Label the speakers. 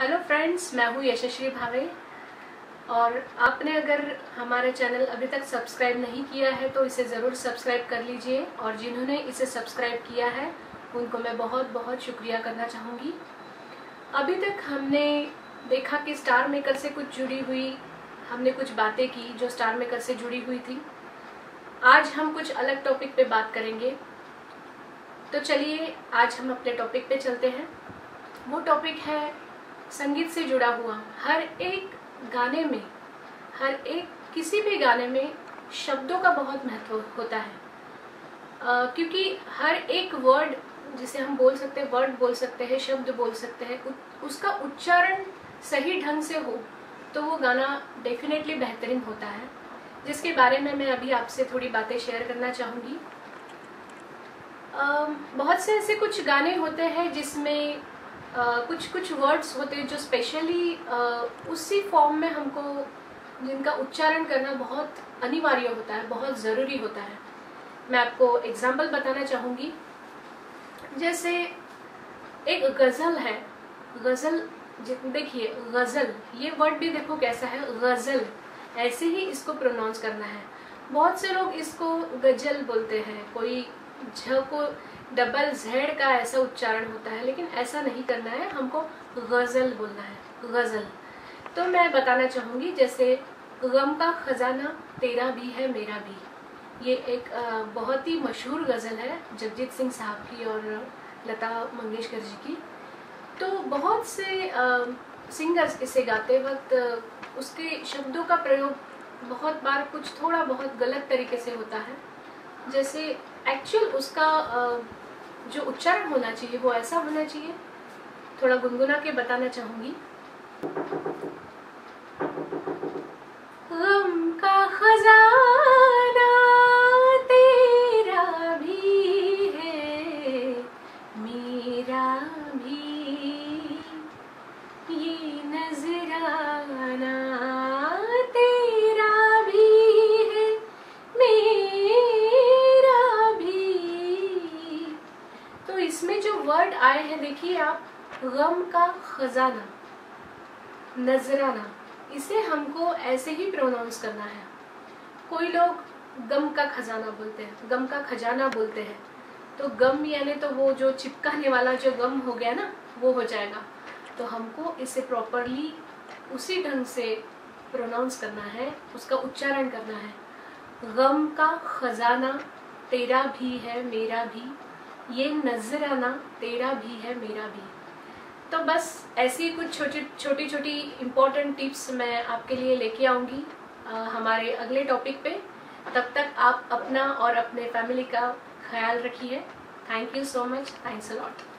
Speaker 1: Hello friends, मैं हूँ यशश्री भावे और आपने अगर हमारे चैनल अभी तक सब्सक्राइब नहीं किया है तो इसे ज़रूर सब्सक्राइब कर लीजिए। और जिन्होंने इसे सब्सक्राइब किया है उनको मैं बहुत बहुत शुक्रिया करना चाहूँगी। अभी तक हमने देखा कि स्टार मेकर से कुछ जुड़ी हुई हमने कुछ बातें की जो स्टार मेकर से जुड़ी हुई थी। आज हम कुछ अलग टॉपिक पे बात करेंगे, तो चलिए आज हम अपने टॉपिक पे चलते हैं। वो टॉपिक है संगीत से जुड़ा हुआ। हर एक गाने में, हर एक किसी भी गाने में शब्दों का बहुत महत्व होता है, क्योंकि हर एक वर्ड जिसे हम बोल सकते हैं, वर्ड बोल सकते हैं, शब्द बोल सकते हैं, उसका उच्चारण सही ढंग से हो तो वो गाना डेफिनेटली बेहतरीन होता है, जिसके बारे में मैं अभी आपसे थोड़ी बातें शेयर करना चाहूँगी। बहुत से ऐसे कुछ गाने होते हैं जिसमें कुछ वर्ड्स होते हैं जो स्पेशली उसी फॉर्म में हमको जिनका उच्चारण करना बहुत अनिवार्य होता है, बहुत ज़रूरी होता है। मैं आपको एग्जाम्पल बताना चाहूँगी। जैसे एक गज़ल है, गज़ल देखिए, गज़ल ये वर्ड भी देखो कैसा है, गज़ल, ऐसे ही इसको प्रोनाउंस करना है। बहुत से लोग इसको गजल बोलते हैं, कोई झ को डबल जेड का ऐसा उच्चारण होता है, लेकिन ऐसा नहीं करना है, हमको गज़ल बोलना है, गज़ल। तो मैं बताना चाहूँगी, जैसे गम का खजाना तेरा भी है मेरा भी, ये एक बहुत ही मशहूर गज़ल है जगजीत सिंह साहब की और लता मंगेशकर जी की। तो बहुत से सिंगर्स इसे गाते वक्त उसके शब्दों का प्रयोग बहुत बार कुछ थोड़ा बहुत गलत तरीके से होता है। जैसे एक्चुअल उसका जो उच्चारण होना चाहिए वो ऐसा होना चाहिए। थोड़ा गुनगुना के बताना चाहूँगी। गम का खजाना तेरा भी है मेरा भी, ये नजराना तेरा भी है मेरा भी। तो इसमें जो वर्ड आए हैं देखिए आप, गम का खजाना, नजराना, इसे हमको ऐसे ही प्रोनाउंस करना है। कोई लोग गम का खजाना बोलते हैं, गम का खजाना बोलते हैं, तो गम यानी तो वो जो चिपकाने वाला जो गम हो गया ना, वो हो जाएगा। तो हमको इसे प्रॉपरली उसी ढंग से प्रोनाउंस करना है, उसका उच्चारण करना है। गम का खजाना तेरा भी है मेरा भी, ये नजराना तेरा भी है मेरा भी। तो बस ऐसी कुछ छोटी छोटी इम्पोर्टेंट टिप्स मैं आपके लिए लेके आऊँगी हमारे अगले टॉपिक पे। तब तक आप अपना और अपने फैमिली का ख्याल रखिए। Thank you so much, thanks a lot.